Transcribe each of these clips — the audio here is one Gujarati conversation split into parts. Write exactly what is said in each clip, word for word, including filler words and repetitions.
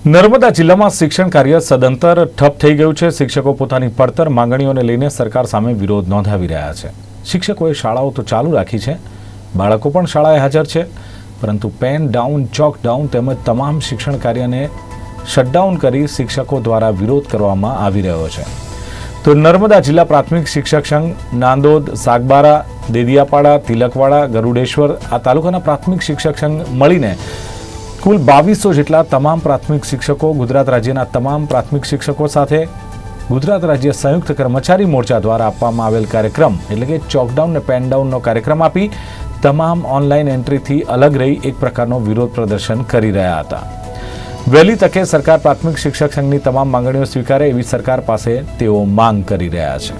નર્મદા જિલ્લામાં શિક્ષણ કાર્ય સદંતર ઠપ થઈ ગયું છે। શિક્ષકો પોતાની પડતર માંગણીઓને લઈને સરકાર સામે વિરોધ નોંધાવી રહ્યા છે। શિક્ષકોએ શાળાઓ તો ચાલુ રાખી છે, બાળકો પણ શાળાએ હાજર છે, પરંતુ પેન ડાઉન, ચોક ડાઉન તેમજ તમામ શિક્ષણ કાર્યને શટડાઉન કરી શિક્ષકો દ્વારા વિરોધ કરવામાં આવી રહ્યો છે। તો નર્મદા જિલ્લા પ્રાથમિક શિક્ષક સંઘ નાંદોદ, સાગબારા, દેદિયાપાડા, તિલકવાડા, ગરુડેશ્વર આ તાલુકાના પ્રાથમિક શિક્ષક સંઘ મળીને કુલ બાવીસો જેટલા તમામ પ્રાથમિક શિક્ષકો ગુજરાત રાજ્યના તમામ પ્રાથમિક શિક્ષકો સાથે ગુજરાત રાજ્ય સંયુક્ત કર્મચારી મોરચા દ્વારા આપવામાં આવેલ કાર્યક્રમ એટલે કે ચોકડાઉન અને પેનડાઉનનો કાર્યક્રમ આપી તમામ ઓનલાઈન એન્ટ્રીથી અલગ રહી એક પ્રકારનો વિરોધ પ્રદર્શન કરી રહ્યા હતા। વહેલી તકે સરકાર પ્રાથમિક શિક્ષક સંઘની તમામ માંગણીઓ સ્વીકારે એવી સરકાર પાસે તેઓ માંગ કરી રહ્યા છે।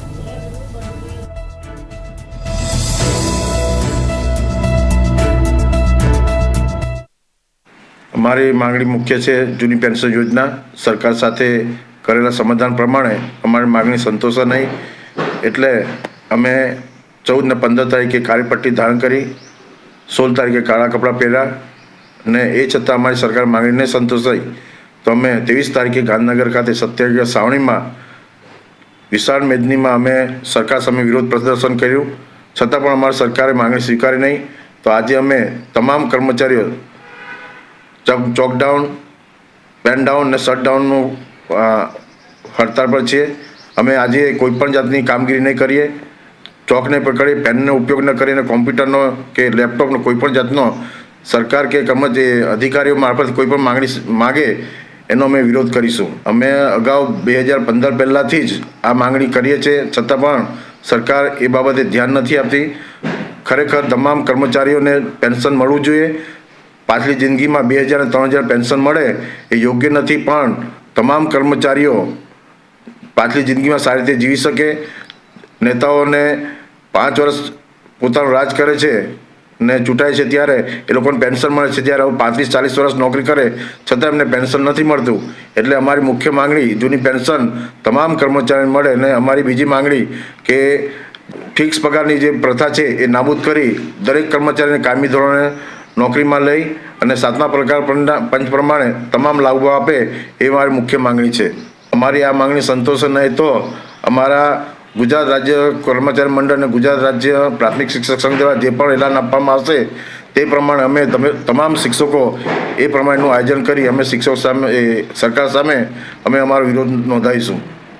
અમારી માંગણી મુખ્ય છે જૂની પેન્શન યોજના સરકાર સાથે કરેલા સમાધાન પ્રમાણે અમારી માંગણી સંતોષા નહીં એટલે અમે ચૌદ ને પંદર તારીખે કાળી પટ્ટી ધારણ કરી સોળ તારીખે કાળા કપડાં પહેર્યા અને એ છતાં અમારી સરકાર માંગણી નહીં સંતોષાઈ તો અમે ત્રેવીસ તારીખે ગાંધીનગર ખાતે સત્યાગ્રહ સાવણીમાં વિશાળ મેદનીમાં અમે સરકાર સામે વિરોધ પ્રદર્શન કર્યું છતાં પણ અમારી સરકારે માંગણી સ્વીકારી નહીં। તો આજે અમે તમામ કર્મચારીઓ ચોકડાઉન, પેનડાઉન અને શટડાઉનનું હડતાળ પર છીએ। અમે આજે કોઈપણ જાતની કામગીરી નહીં કરીએ, ચોકને પકડી પેનનો ઉપયોગ ન કરીને કોમ્પ્યુટરનો કે લેપટોપનો કોઈપણ જાતનો સરકાર કે કર્મચારી અધિકારીઓ મારફત કોઈપણ માંગણી માગે એનો અમે વિરોધ કરીશું। અમે અગાઉ બે હજાર પંદર પહેલાંથી જ આ માંગણી કરીએ છીએ છતાં પણ સરકાર એ બાબતે ધ્યાન નથી આપતી। ખરેખર તમામ કર્મચારીઓને પેન્શન મળવું જોઈએ। પાછલી જિંદગીમાં બે હજાર અને ત્રણ હજાર પેન્શન મળે એ યોગ્ય નથી, પણ તમામ કર્મચારીઓ પાછલી જિંદગીમાં સારી રીતે જીવી શકે। નેતાઓને પાંચ વર્ષ પોતાનું રાજ કરે છે ને ચૂંટાય છે ત્યારે એ લોકોને પેન્શન મળે છે, જ્યારે હવે પાંત્રીસ ચાલીસ વર્ષ નોકરી કરે છતાં એમને પેન્શન નથી મળતું। એટલે અમારી મુખ્ય માંગણી જૂની પેન્શન તમામ કર્મચારીને મળે અને અમારી બીજી માંગણી કે ફિક્સ પગારની જે પ્રથા છે એ નાબૂદ કરી દરેક કર્મચારીને કાયમી ધોરણે નોકરીમાં લઈ અને સાતમા પગાર પંચ પ્રમાણે તમામ લાભો આપે એ મારી મુખ્ય માંગણી છે। અમારી આ માંગણી સંતોષે નહીં તો અમારા ગુજરાત રાજ્ય કર્મચારી મંડળ અને ગુજરાત રાજ્ય પ્રાથમિક શિક્ષક સંઘ દ્વારા જે પણ એલાન આપવામાં આવશે તે પ્રમાણે અમે તમે તમામ શિક્ષકો એ પ્રમાણેનું આયોજન કરી અમે શિક્ષકો સામે સરકાર સામે અમે અમારો વિરોધ નોંધાવીશું।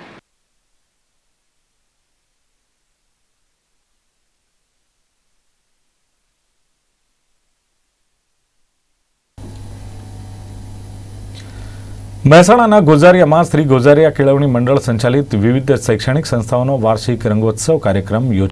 મહેસાણાના ગોઝારિયામાં શ્રી ગોઝારિયા કેળવણી મંડળ સંચાલિત વિવિધ શૈક્ષણિક સંસ્થાઓનો વાર્ષિક રંગોત્સવ કાર્યક્રમ યોજાયો।